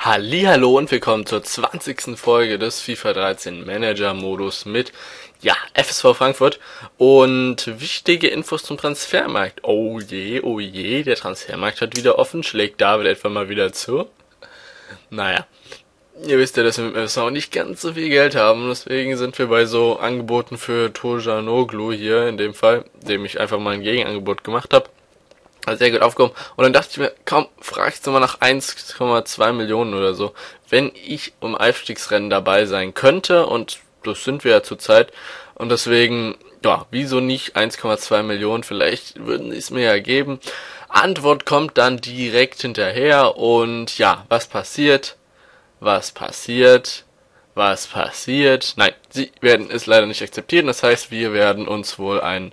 Hallihallo und willkommen zur 20. Folge des FIFA 13 Manager Modus mit, FSV Frankfurt und wichtige Infos zum Transfermarkt. Oh je, der Transfermarkt hat wieder offen, schlägt David etwa mal wieder zu? Naja, ihr wisst ja, dass wir mit dem FSV nicht ganz so viel Geld haben, deswegen sind wir bei so Angeboten für Tojanoglu hier, in dem Fall, dem ich einfach mal ein Gegenangebot gemacht habe. Sehr gut aufgehoben. Und dann dachte ich mir, komm, fragst du mal nach 1,2 Millionen oder so, wenn ich im Aufstiegsrennen dabei sein könnte, und das sind wir ja zurzeit, und deswegen, wieso nicht 1,2 Millionen, vielleicht würden sie es mir ja geben. Antwort kommt dann direkt hinterher, und was passiert? Nein, sie werden es leider nicht akzeptieren, das heißt, wir werden uns wohl ein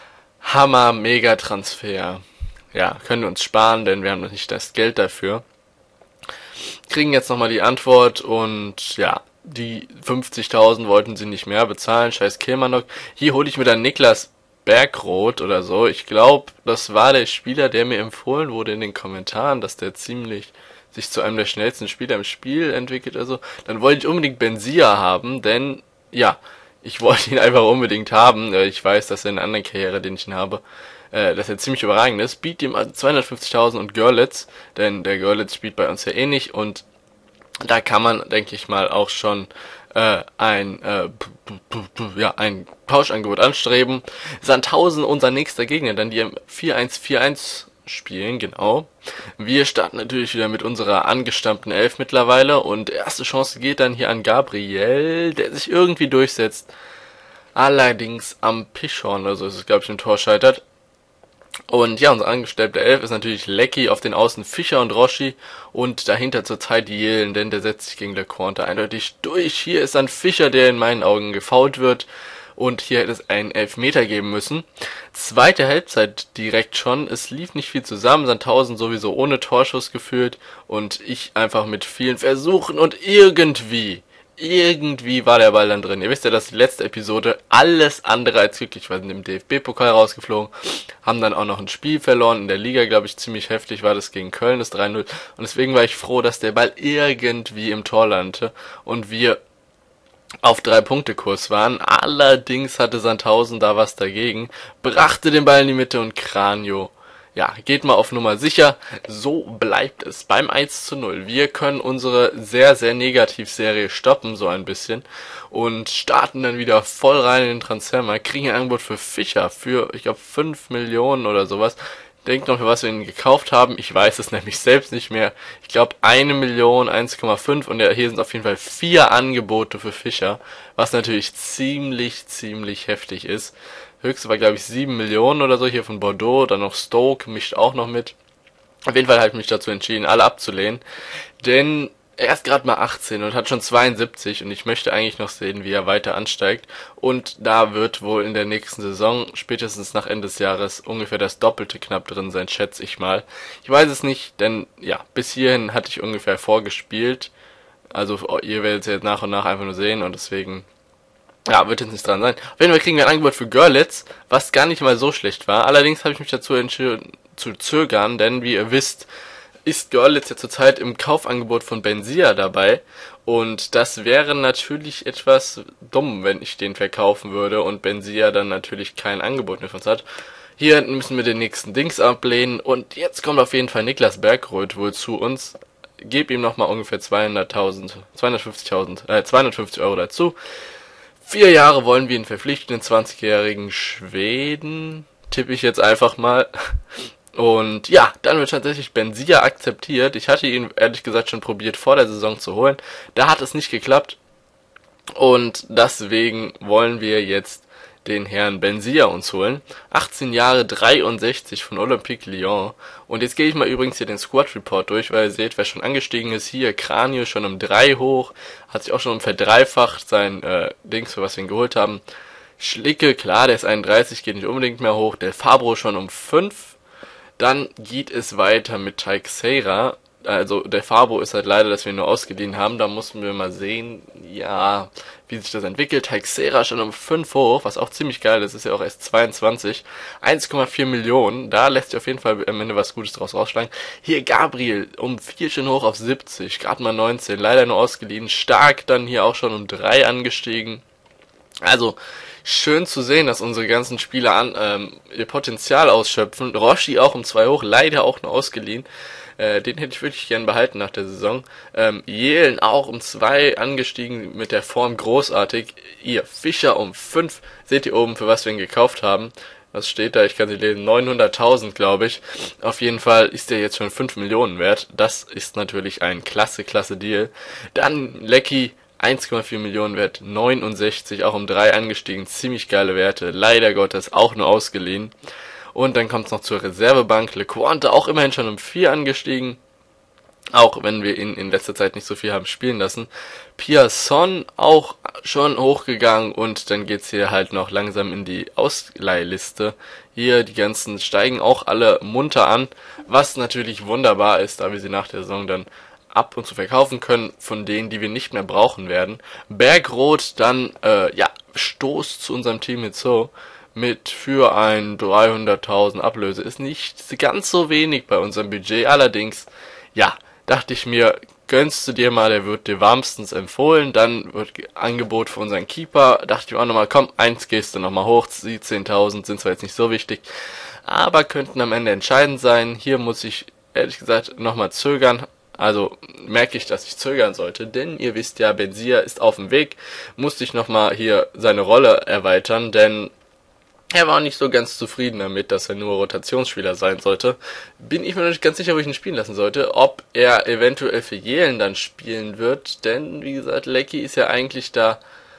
Hammer-Mega-Transfer können wir uns sparen, denn wir haben noch nicht das Geld dafür. Kriegen jetzt nochmal die Antwort und die 50.000 wollten sie nicht mehr bezahlen, scheiß Kilmarnock. Hier hole ich mir dann Niklas Bergroth oder so. Ich glaube, das war der Spieler, der mir empfohlen wurde in den Kommentaren, dass der ziemlich sich zu einem der schnellsten Spieler im Spiel entwickelt. Also, dann wollte ich unbedingt Benzia haben, denn ich wollte ihn einfach unbedingt haben. Ich weiß, dass er in einer anderen Karriere, den ich ihn habe, dass er ziemlich überragend ist. Biet ihm also 250.000 und Görlitz, denn der Görlitz spielt bei uns ja eh nicht, und da kann man, denke ich mal, auch schon ein Tauschangebot anstreben. Sandhausen, unser nächster Gegner, dann die im 4-1-4-1 spielen, genau. Wir starten natürlich wieder mit unserer angestammten Elf mittlerweile, und erste Chance geht dann hier an Gabriel, der sich irgendwie durchsetzt. Allerdings am Pischhorn, also ist es, glaube ich, im Tor scheitert. Und unsere angestellte Elf ist natürlich Lecky, auf den Außen Fischer und Roschi und dahinter zurzeit Jelen, denn der setzt sich gegen Lecointe eindeutig durch. Hier ist dann Fischer, der in meinen Augen gefoult wird, und hier hätte es einen Elfmeter geben müssen. Zweite Halbzeit direkt schon, es lief nicht viel zusammen, Sandhausen sowieso ohne Torschuss geführt und ich einfach mit vielen Versuchen, und irgendwie war der Ball dann drin. Ihr wisst ja, dass die letzte Episode alles andere als glücklich war. Sind im DFB-Pokal rausgeflogen, haben dann auch noch ein Spiel verloren. In der Liga, glaube ich, ziemlich heftig war das gegen Köln, das 3-0. Und deswegen war ich froh, dass der Ball irgendwie im Tor landete und wir auf 3-Punkte-Kurs waren. Allerdings hatte Sandhausen da was dagegen, brachte den Ball in die Mitte und Cranio geht mal auf Nummer sicher. So bleibt es beim 1:0. Wir können unsere sehr, sehr Negativserie stoppen, so ein bisschen, und starten dann wieder voll rein in den Transfermarkt. Kriegen ein Angebot für Fischer für, ich glaube, 5 Millionen oder sowas. Denkt noch, für was wir ihn gekauft haben. Ich weiß es nämlich selbst nicht mehr. Ich glaube 1 Million, 1,5, und hier sind auf jeden Fall 4 Angebote für Fischer, was natürlich ziemlich heftig ist. Höchste war, glaube ich, 7 Millionen oder so, hier von Bordeaux, dann noch Stoke, mischt auch noch mit. Auf jeden Fall habe ich mich dazu entschieden, alle abzulehnen, denn er ist gerade mal 18 und hat schon 72, und ich möchte eigentlich noch sehen, wie er weiter ansteigt, und da wird wohl in der nächsten Saison, spätestens nach Ende des Jahres, ungefähr das Doppelte knapp drin sein, schätze ich mal. Ich weiß es nicht, denn bis hierhin hatte ich ungefähr vorgespielt, also ihr werdet es jetzt nach und nach einfach nur sehen, und deswegen wird jetzt nicht dran sein. Auf jeden Fall kriegen wir ein Angebot für Görlitz, was gar nicht mal so schlecht war. Allerdings habe ich mich dazu entschieden zu zögern, denn wie ihr wisst, ist Görlitz ja zurzeit im Kaufangebot von Benzia dabei. Und das wäre natürlich etwas dumm, wenn ich den verkaufen würde und Benzia dann natürlich kein Angebot mehr von uns hat. Hier müssen wir den nächsten Dings ablehnen. Und jetzt kommt auf jeden Fall Niklas Bergroth wohl zu uns. Geb ihm nochmal ungefähr 250 Euro dazu. 4 Jahre wollen wir ihn verpflichten, den 20-jährigen Schweden, tippe ich jetzt einfach mal. Und dann wird tatsächlich Benzia akzeptiert. Ich hatte ihn ehrlich gesagt schon probiert vor der Saison zu holen. Da hat es nicht geklappt. Und deswegen wollen wir jetzt den Herrn Benzia uns holen. 18 Jahre, 63 von Olympique Lyon. Und jetzt gehe ich mal übrigens hier den Squad Report durch, weil ihr seht, wer schon angestiegen ist. Hier Cranio schon um 3 hoch. Hat sich auch schon verdreifacht sein Dings, für was wir ihn geholt haben. Schlicke, klar, der ist 31, geht nicht unbedingt mehr hoch. Der Fabro schon um 5. Dann geht es weiter mit Teixeira. Also der Fabo ist halt leider, dass wir ihn nur ausgeliehen haben. Da mussten wir mal sehen, ja, wie sich das entwickelt. Teixeira schon um 5 hoch, was auch ziemlich geil ist. Ist ja auch erst 22. 1,4 Millionen. Da lässt sich auf jeden Fall am Ende was Gutes draus rausschlagen. Hier Gabriel um 4 schon hoch auf 70. Gerade mal 19. Leider nur ausgeliehen. Stark dann hier auch schon um 3 angestiegen. Also, schön zu sehen, dass unsere ganzen Spieler ihr Potenzial ausschöpfen. Roschi auch um 2 hoch, leider auch nur ausgeliehen. Den hätte ich wirklich gern behalten nach der Saison. Jelen auch um 2 angestiegen, mit der Form großartig. Ihr Fischer um 5. Seht ihr oben, für was wir ihn gekauft haben. Was steht da? Ich kann sie lesen. 900.000, glaube ich. Auf jeden Fall ist der jetzt schon 5 Millionen wert. Das ist natürlich ein klasse Deal. Dann Lecky, 1,4 Millionen wert, 69, auch um 3 angestiegen, ziemlich geile Werte, leider Gottes auch nur ausgeliehen. Und dann kommt es noch zur Reservebank, LeQuante auch immerhin schon um 4 angestiegen, auch wenn wir ihn in letzter Zeit nicht so viel haben spielen lassen. Pierson auch schon hochgegangen und dann geht's hier halt noch langsam in die Ausleihliste. Hier, die ganzen steigen auch alle munter an, was natürlich wunderbar ist, da wir sie nach der Saison dann ab und zu verkaufen können von denen, die wir nicht mehr brauchen werden. Bergrot dann, Stoß zu unserem Team hinzu mit für ein 300.000 Ablöse. Ist nicht ganz so wenig bei unserem Budget. Allerdings, ja, dachte ich mir, gönnst du dir mal, der wird dir warmstens empfohlen. Dann wird Angebot für unseren Keeper. Dachte ich mir auch nochmal, komm, 1 gehst du nochmal hoch. Die 10.000 sind zwar jetzt nicht so wichtig, aber könnten am Ende entscheidend sein. Hier muss ich ehrlich gesagt nochmal zögern. Also merke ich, dass ich zögern sollte, denn ihr wisst ja, Benzia ist auf dem Weg, musste ich nochmal hier seine Rolle erweitern, denn er war nicht so ganz zufrieden damit, dass er nur Rotationsspieler sein sollte. Bin ich mir noch nicht ganz sicher, wo ich ihn spielen lassen sollte, ob er eventuell für Jelen dann spielen wird, denn wie gesagt, Lecky ist ja eigentlich da,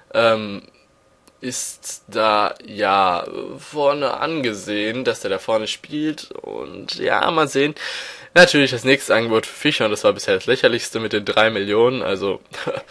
ja vorne angesehen, dass er da vorne spielt und ja, mal sehen. Natürlich das nächste Angebot für Fischer und das war bisher das lächerlichste mit den 3 Millionen, also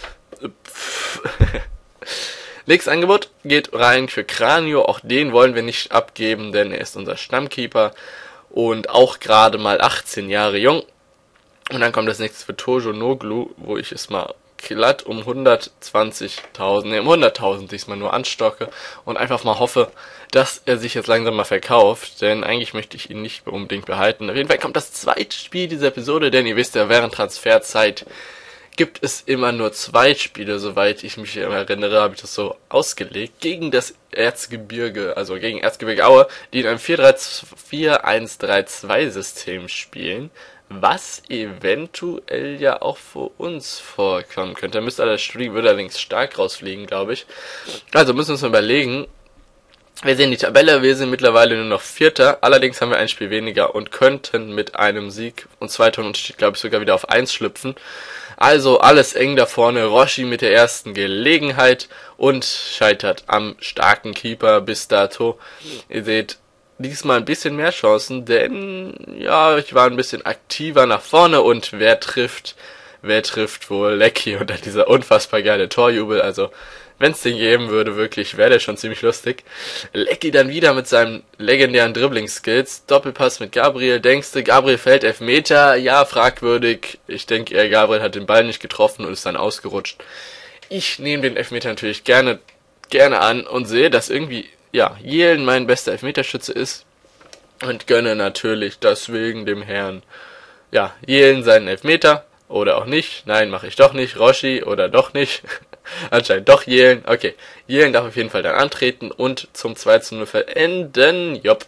nächstes Angebot geht rein für Cranio, auch den wollen wir nicht abgeben, denn er ist unser Stammkeeper und auch gerade mal 18 Jahre jung. Und dann kommt das nächste für Tojo Noglu, wo ich es mal glatt um 120.000, um 100.000 diesmal nur anstocke und einfach mal hoffe, dass er sich jetzt langsam mal verkauft, denn eigentlich möchte ich ihn nicht unbedingt behalten. Auf jeden Fall kommt das zweite Spiel dieser Episode, denn ihr wisst ja, während Transferzeit gibt es immer nur 2 Spiele, soweit ich mich erinnere, habe ich das so ausgelegt, gegen das Erzgebirge, also gegen Erzgebirge Aue, die in einem 4-3-2-1-3-2-System spielen, was eventuell ja auch für uns vorkommen könnte. Da müsste alles Stream, würde allerdings stark rausfliegen, glaube ich. Also müssen wir uns mal überlegen. Wir sehen die Tabelle, wir sind mittlerweile nur noch Vierter, allerdings haben wir ein Spiel weniger und könnten mit einem Sieg und 2 Toren Unterschied, glaube ich, sogar wieder auf 1 schlüpfen. Also alles eng da vorne, Roschi mit der ersten Gelegenheit und scheitert am starken Keeper bis dato. Ihr seht, diesmal ein bisschen mehr Chancen, denn ja, ich war ein bisschen aktiver nach vorne und wer trifft wohl Lecky unter dieser unfassbar geile Torjubel, also wenn es den geben würde, wirklich, wäre der schon ziemlich lustig. Lecky dann wieder mit seinen legendären Dribbling-Skills. Doppelpass mit Gabriel. Denkst du, Gabriel fällt Elfmeter? Ja, fragwürdig. Ich denke eher, Gabriel hat den Ball nicht getroffen und ist dann ausgerutscht. Ich nehme den Elfmeter natürlich gerne an und sehe, dass irgendwie, ja, Jelen mein bester Elfmeterschütze ist. Und gönne natürlich deswegen dem Herrn, ja, Jelen seinen Elfmeter. Oder auch nicht. Nein, mache ich doch nicht. Roschi oder doch nicht. Anscheinend doch Jelen. Okay, Jelen darf auf jeden Fall dann antreten und zum 2:0 verenden. Jopp.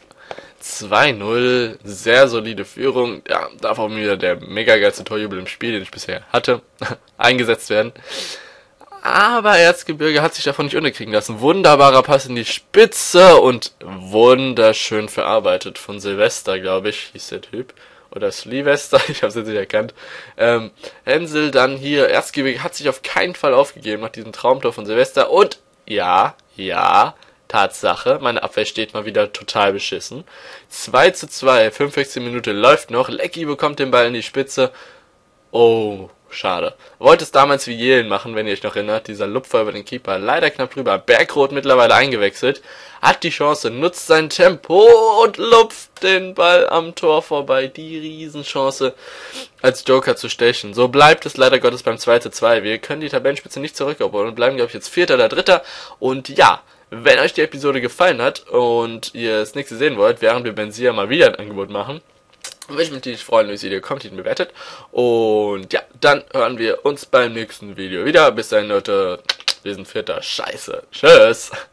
2:0. Sehr solide Führung. Ja, darf auch wieder der mega geilste Torjubel im Spiel, den ich bisher hatte, eingesetzt werden. Aber Erzgebirge hat sich davon nicht unterkriegen lassen. Wunderbarer Pass in die Spitze und wunderschön verarbeitet von Silvester, glaube ich, hieß der Typ. Oder Sylvester, ich habe es jetzt nicht erkannt. Hensel dann hier, Erzgebirge hat sich auf keinen Fall aufgegeben nach diesem Traumtor von Silvester. Und ja, Tatsache, meine Abwehr steht mal wieder total beschissen. 2:2, 45 Minuten läuft noch. Lecky bekommt den Ball in die Spitze. Oh, schade. Wollte es damals wie Jelen machen, wenn ihr euch noch erinnert. Dieser Lupfer über den Keeper. Leider knapp drüber. Bergrot mittlerweile eingewechselt. Hat die Chance, nutzt sein Tempo und lupft den Ball am Tor vorbei. Die Riesenchance als Joker zu stechen. So bleibt es leider Gottes beim 2:2. Wir können die Tabellenspitze nicht zurückerobern und bleiben, glaube ich, jetzt Vierter oder Dritter. Und ja, wenn euch die Episode gefallen hat und ihr das nächste sehen wollt, während wir Benzia mal wieder ein Angebot machen, würde ich mich natürlich freuen, wenn ihr das Video kommentiert und bewertet. Und ja, dann hören wir uns beim nächsten Video wieder. Bis dahin, Leute. Wir sind Vierter. Scheiße. Tschüss.